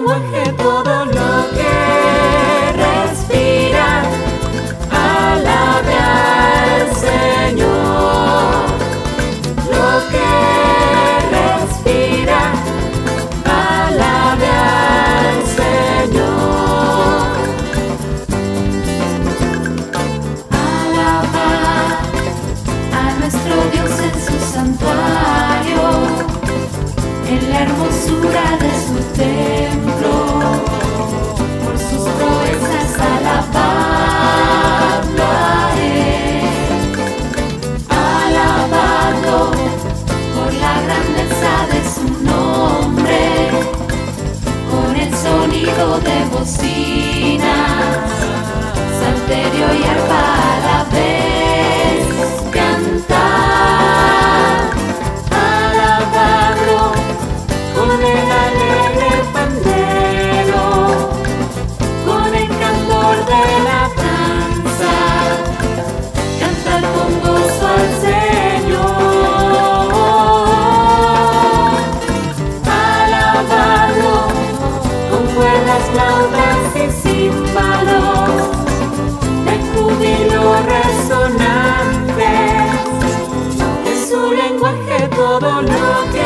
lenguaje todo lo que respira. Alabe al Señor. Lo que respira. Alabe al Señor. Alaba a nuestro Dios en su santuario, en la hermosura de su templo, por sus proezas alabadlo a Él, alabadlo por la grandeza de su nombre, con el sonido de bocinas, salterio y arpa a la vez cantar. Alabadlo con el alegre pandero, con el candor de la danza, cantar con gozo al Señor. Alabadlo con cuerdas, flautas y címbalos, de júbilo resonante, en su lenguaje todo lo que